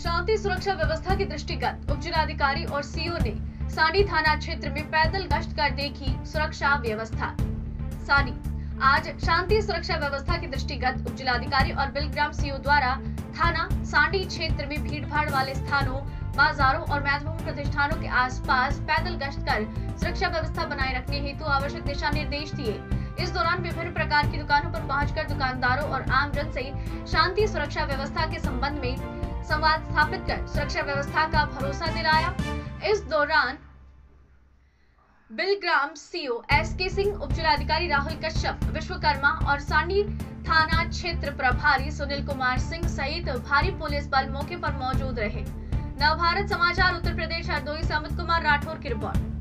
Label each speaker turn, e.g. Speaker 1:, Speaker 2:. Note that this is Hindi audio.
Speaker 1: शांति सुरक्षा व्यवस्था के दृष्टिगत उप जिलाधिकारी और सीओ ने सानी थाना क्षेत्र में पैदल गश्त कर देखी सुरक्षा व्यवस्था। सानी आज शांति सुरक्षा व्यवस्था के दृष्टिगत उप जिलाधिकारी और बिलग्राम सीओ द्वारा थाना सांडी क्षेत्र में भीड़भाड़ वाले स्थानों, बाजारों और महत्वपूर्ण प्रतिष्ठानों के आसपास पैदल गश्त कर सुरक्षा व्यवस्था बनाए रखने हेतु आवश्यक दिशा निर्देश दिए। इस दौरान विभिन्न प्रकार की दुकानों पर पहुंचकर दुकानदारों और आमजन से शांति सुरक्षा व्यवस्था के संबंध में संवाद स्थापित कर सुरक्षा व्यवस्था का भरोसा दिलाया। इस दौरान बिलग्राम सीओ एसके सिंह, उप जिलाधिकारी राहुल कश्यप, विश्वकर्मा और सांडी थाना क्षेत्र प्रभारी सुनील कुमार सिंह सहित भारी पुलिस बल मौके पर मौजूद रहे। नवभारत समाचार उत्तर प्रदेश हरदोई से अमित कुमार राठौर की रिपोर्ट।